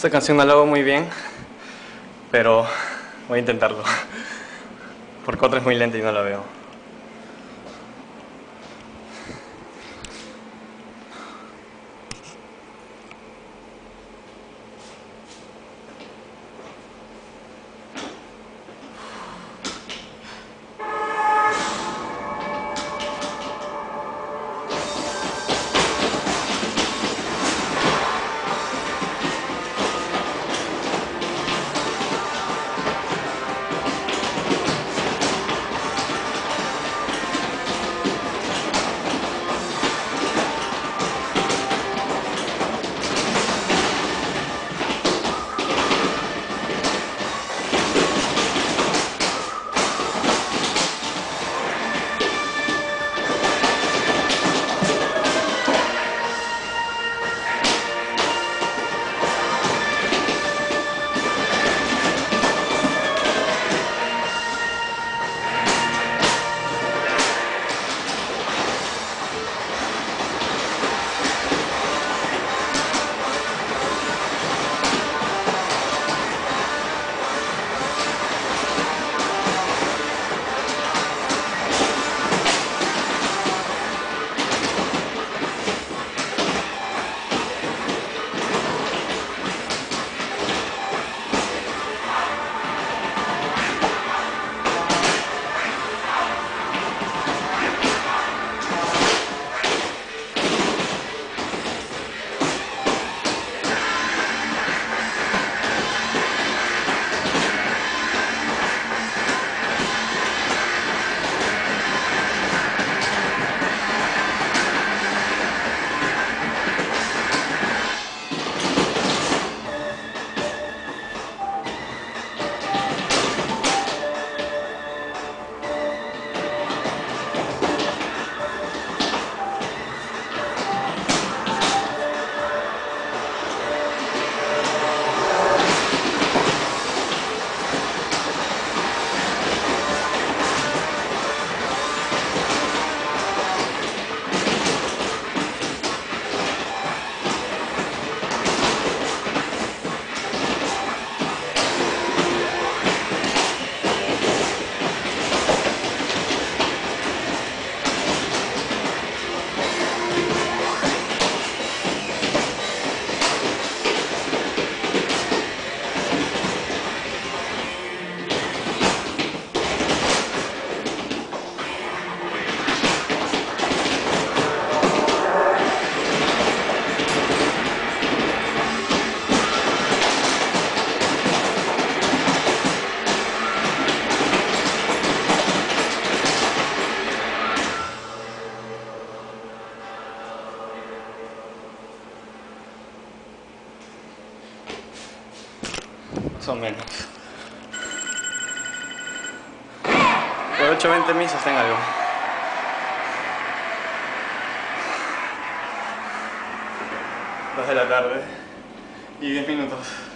Esta canción no la hago muy bien, pero voy a intentarlo. Porque otra es muy lenta y no la veo. Más o menos. De 8 a 20 misas en algo. 2 de la tarde y 10 minutos.